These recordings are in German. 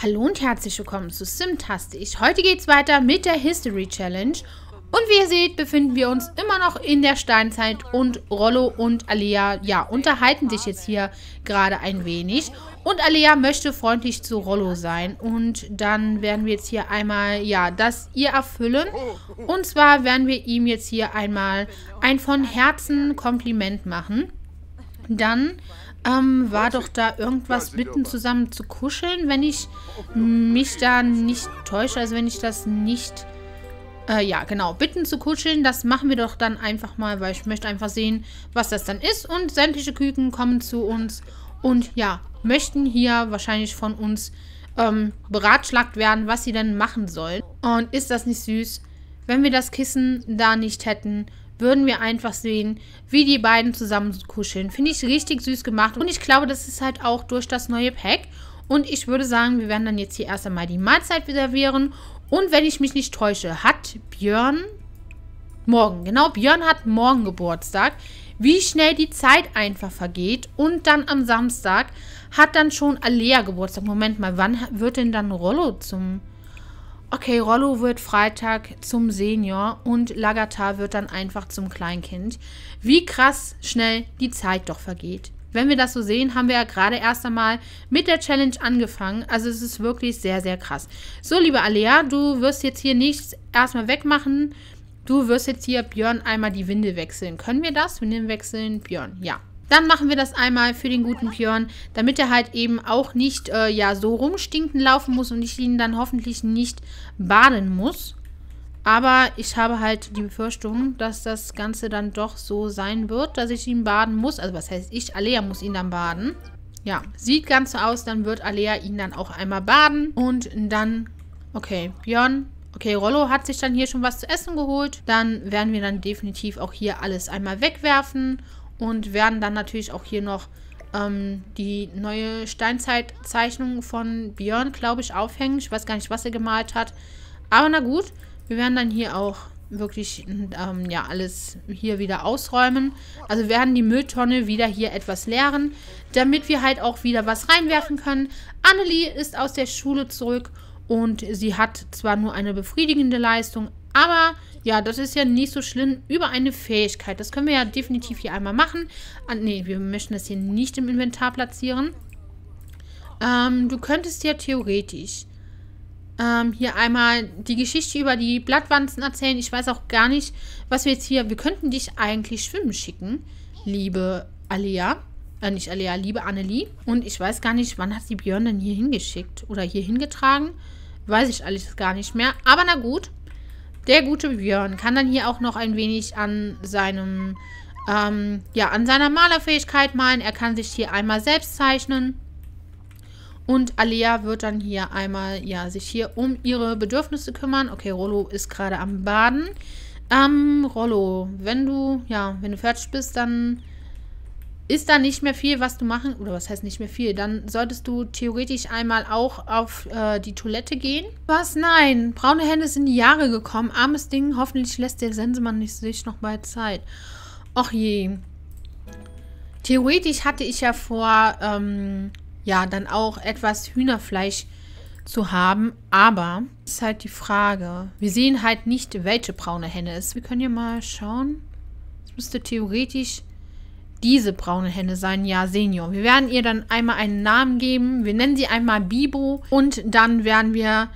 Hallo und herzlich willkommen zu Simtastic. Heute geht es weiter mit der History Challenge. Und wie ihr seht, befinden wir uns immer noch in der Steinzeit und Rollo und Alea, ja, unterhalten sich jetzt hier gerade ein wenig. Und Alea möchte freundlich zu Rollo sein. Und dann werden wir jetzt hier einmal, ja, das ihr erfüllen. Und zwar werden wir ihm jetzt hier einmal ein von Herzen Kompliment machen. Dann war doch da irgendwas bitten, zusammen zu kuscheln, wenn ich mich da nicht täusche, also wenn ich das nicht... ja, genau, bitten zu kuscheln, das machen wir doch dann einfach mal, weil ich möchte einfach sehen, was das dann ist. Und sämtliche Küken kommen zu uns und ja, möchten hier wahrscheinlich von uns beratschlagt werden, was sie denn machen sollen. Und ist das nicht süß? Wenn wir das Kissen da nicht hätten, würden wir einfach sehen, wie die beiden zusammen kuscheln. Finde ich richtig süß gemacht. Und ich glaube, das ist halt auch durch das neue Pack. Und ich würde sagen, wir werden dann jetzt hier erst einmal die Mahlzeit servieren. Und wenn ich mich nicht täusche, hat Björn morgen. Genau, Björn hat morgen Geburtstag. Wie schnell die Zeit einfach vergeht. Und dann am Samstag hat dann schon Alea Geburtstag. Moment mal, wann wird denn dann Rollo zum... Okay, Rollo wird Freitag zum Senior und Lagatar wird dann einfach zum Kleinkind. Wie krass schnell die Zeit doch vergeht. Wenn wir das so sehen, haben wir ja gerade erst einmal mit der Challenge angefangen. Also es ist wirklich sehr, sehr krass. So, liebe Alea, du wirst jetzt hier nichts erstmal wegmachen. Du wirst jetzt hier Björn einmal die Windel wechseln. Können wir das? Windeln wechseln, Björn, ja. Dann machen wir das einmal für den guten Björn, damit er halt eben auch nicht ja, so rumstinken laufen muss und ich ihn dann hoffentlich nicht baden muss. Aber ich habe halt die Befürchtung, dass das Ganze dann doch so sein wird, dass ich ihn baden muss. Also was heißt ich? Alea muss ihn dann baden. Ja, sieht ganz so aus, dann wird Alea ihn dann auch einmal baden. Und dann, okay, Björn... Okay, Rollo hat sich dann hier schon was zu essen geholt. Dann werden wir dann definitiv auch hier alles einmal wegwerfen. Und werden dann natürlich auch hier noch die neue Steinzeitzeichnung von Björn, glaube ich, aufhängen. Ich weiß gar nicht, was er gemalt hat. Aber na gut, wir werden dann hier auch wirklich ja, alles hier wieder ausräumen. Also wir werden die Mülltonne wieder hier etwas leeren, damit wir halt auch wieder was reinwerfen können. Annelie ist aus der Schule zurück und sie hat zwar nur eine befriedigende Leistung, aber ja, das ist ja nicht so schlimm über eine Fähigkeit. Das können wir ja definitiv hier einmal machen. Ne, wir möchten das hier nicht im Inventar platzieren. Du könntest ja theoretisch hier einmal die Geschichte über die Blattwanzen erzählen. Ich weiß auch gar nicht, was wir jetzt hier... Wir könnten dich eigentlich schwimmen schicken, liebe Alea. Nicht Alea, liebe Annelie. Und ich weiß gar nicht, wann hat sie Björn denn hier hingeschickt? Oder hier hingetragen? Weiß ich alles gar nicht mehr. Aber na gut. Der gute Björn kann dann hier auch noch ein wenig an seinem, ja, an seiner Malerfähigkeit malen. Er kann sich hier einmal selbst zeichnen. Und Alea wird dann hier einmal, ja, sich hier um ihre Bedürfnisse kümmern. Okay, Rollo ist gerade am Baden. Rollo, wenn du fertig bist, dann ist da nicht mehr viel, was du machen, oder was heißt nicht mehr viel, dann solltest du theoretisch einmal auch auf die Toilette gehen. Was? Nein, braune Hände sind in die Jahre gekommen, armes Ding, hoffentlich lässt der Sensemann nicht sich noch mal Zeit. Och je. Theoretisch hatte ich ja vor, ja, dann auch etwas Hühnerfleisch zu haben, aber ist halt die Frage, wir sehen halt nicht, welche braune Henne es ist. Wir können hier mal schauen. Es müsste theoretisch diese braune Henne sein, ja, Senior. Wir werden ihr dann einmal einen Namen geben. Wir nennen sie einmal Bibo. Und dann werden wir,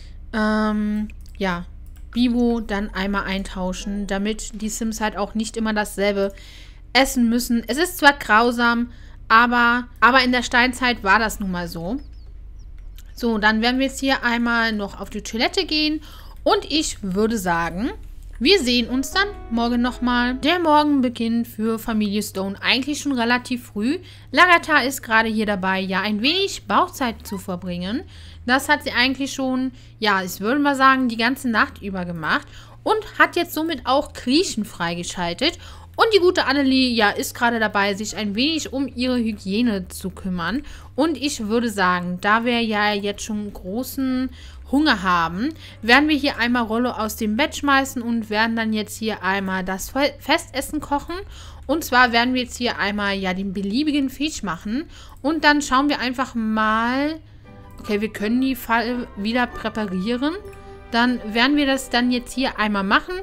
ja, Bibo dann einmal eintauschen, damit die Sims halt auch nicht immer dasselbe essen müssen. Es ist zwar grausam, aber in der Steinzeit war das nun mal so. So, dann werden wir jetzt hier einmal noch auf die Toilette gehen. Und ich würde sagen... Wir sehen uns dann morgen nochmal. Der Morgenbeginn für Familie Stone eigentlich schon relativ früh. Lagatar ist gerade hier dabei, ja, ein wenig Bauchzeit zu verbringen. Das hat sie eigentlich schon, ja, ich würde mal sagen, die ganze Nacht über gemacht. Und hat jetzt somit auch Kriechen freigeschaltet. Und die gute Annelie, ja, ist gerade dabei, sich ein wenig um ihre Hygiene zu kümmern. Und ich würde sagen, da wir ja jetzt schon großen Hunger haben, werden wir hier einmal Rollo aus dem Bett schmeißen und werden dann jetzt hier einmal das Festessen kochen. Und zwar werden wir jetzt hier einmal ja den beliebigen Fisch machen. Und dann schauen wir einfach mal... Okay, wir können die Falle wieder präparieren. Dann werden wir das dann jetzt hier einmal machen.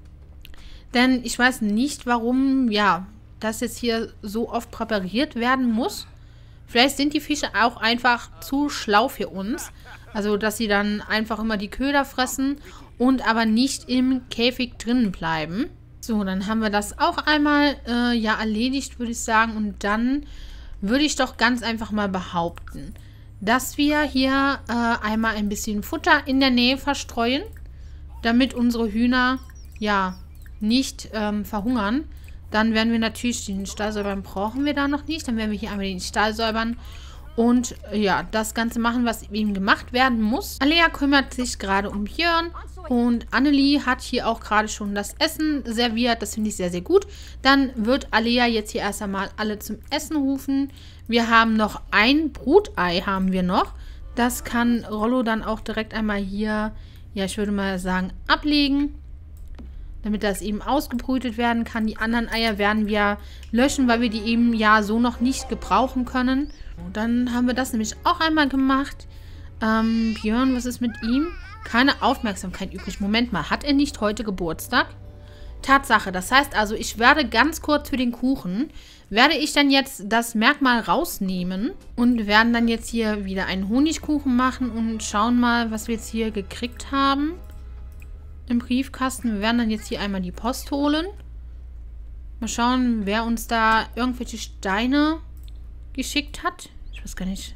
Denn ich weiß nicht, warum, ja, das jetzt hier so oft präpariert werden muss. Vielleicht sind die Fische auch einfach zu schlau für uns. Also, dass sie dann einfach immer die Köder fressen und aber nicht im Käfig drinnen bleiben. So, dann haben wir das auch einmal, ja, erledigt, würde ich sagen. Und dann würde ich doch ganz einfach mal behaupten, dass wir hier einmal ein bisschen Futter in der Nähe verstreuen, damit unsere Hühner, ja, nicht verhungern. Dann werden wir natürlich den Stall säubern, brauchen wir da noch nicht. Dann werden wir hier einmal den Stall säubern und ja, das Ganze machen, was eben gemacht werden muss. Alea kümmert sich gerade um Björn und Annelie hat hier auch gerade schon das Essen serviert. Das finde ich sehr, sehr gut. Dann wird Alea jetzt hier erst einmal alle zum Essen rufen. Wir haben noch ein Brutei, haben wir noch. Das kann Rollo dann auch direkt einmal hier, ja, ich würde mal sagen, ablegen, damit das eben ausgebrütet werden kann. Die anderen Eier werden wir löschen, weil wir die eben ja so noch nicht gebrauchen können. Und dann haben wir das nämlich auch einmal gemacht. Björn, was ist mit ihm? Keine Aufmerksamkeit übrig. Moment mal, hat er nicht heute Geburtstag? Tatsache, das heißt also, ich werde ganz kurz für den Kuchen, werde ich dann jetzt das Merkmal rausnehmen und werden dann jetzt hier wieder einen Honigkuchen machen und schauen mal, was wir jetzt hier gekriegt haben im Briefkasten. Wir werden dann jetzt hier einmal die Post holen. Mal schauen, wer uns da irgendwelche Steine geschickt hat. Ich weiß gar nicht.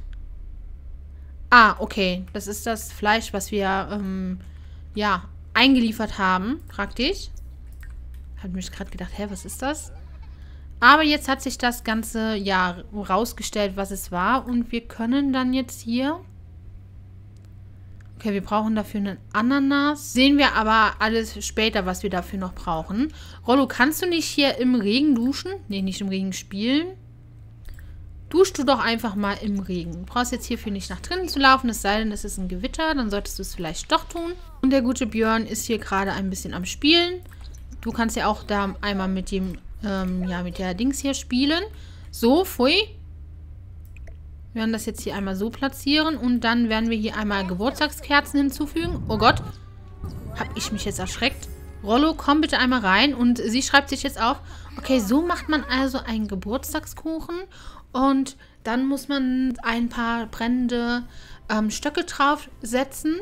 Ah, okay. Das ist das Fleisch, was wir, ja, eingeliefert haben, praktisch. Habe mich gerade gedacht, hä, was ist das? Aber jetzt hat sich das Ganze, ja, rausgestellt, was es war. Und wir können dann jetzt hier... Okay, wir brauchen dafür einen Ananas. Sehen wir aber alles später, was wir dafür noch brauchen. Rollo, kannst du nicht hier im Regen duschen? Nee, nicht im Regen spielen. Dusch du doch einfach mal im Regen. Du brauchst jetzt hierfür nicht nach drinnen zu laufen, es sei denn, es ist ein Gewitter. Dann solltest du es vielleicht doch tun. Und der gute Björn ist hier gerade ein bisschen am Spielen. Du kannst ja auch da einmal mit dem, ja, mit der Dings hier spielen. So, pfui. Wir werden das jetzt hier einmal so platzieren und dann werden wir hier einmal Geburtstagskerzen hinzufügen. Oh Gott, habe ich mich jetzt erschreckt. Rollo, komm bitte einmal rein und sie schreibt sich jetzt auf. Okay, so macht man also einen Geburtstagskuchen und dann muss man ein paar brennende Stöcke draufsetzen.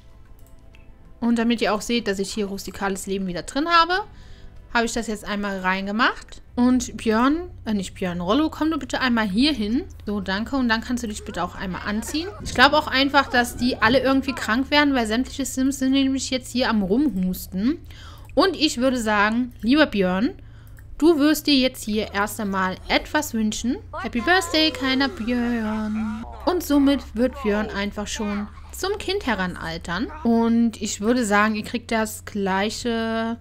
Und damit ihr auch seht, dass ich hier rustikales Leben wieder drin habe, habe ich das jetzt einmal reingemacht. Und Björn, nicht Björn, Rollo, komm du bitte einmal hier hin. So, danke. Und dann kannst du dich bitte auch einmal anziehen. Ich glaube auch einfach, dass die alle irgendwie krank werden, weil sämtliche Sims sind nämlich jetzt hier am Rumhusten. Und ich würde sagen, lieber Björn, du wirst dir jetzt hier erst einmal etwas wünschen. Happy Birthday, kleiner Björn. Und somit wird Björn einfach schon zum Kind heranaltern. Und ich würde sagen, ihr kriegt das gleiche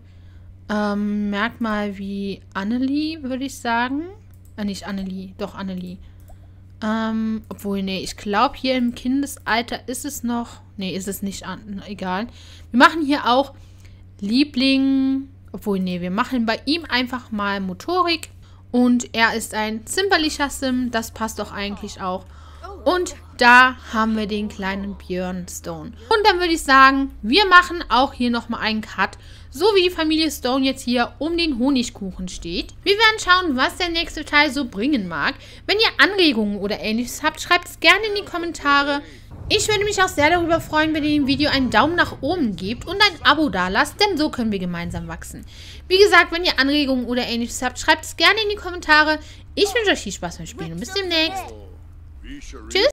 Merkmal wie Annelie, würde ich sagen. Nicht Annelie, doch Annelie. Obwohl, nee, ich glaube, hier im Kindesalter ist es noch... Nee, ist es nicht, egal. Wir machen hier auch Liebling... Obwohl, nee, wir machen bei ihm einfach mal Motorik. Und er ist ein zimperlicher Sim, das passt doch eigentlich auch. Und da haben wir den kleinen Björn Stone. Und dann würde ich sagen, wir machen auch hier nochmal einen Cut. So wie die Familie Stone jetzt hier um den Honigkuchen steht. Wir werden schauen, was der nächste Teil so bringen mag. Wenn ihr Anregungen oder Ähnliches habt, schreibt es gerne in die Kommentare. Ich würde mich auch sehr darüber freuen, wenn ihr dem Video einen Daumen nach oben gebt und ein Abo dalasst, denn so können wir gemeinsam wachsen. Wie gesagt, wenn ihr Anregungen oder Ähnliches habt, schreibt es gerne in die Kommentare. Ich wünsche euch viel Spaß beim Spielen und bis demnächst. Tschüss.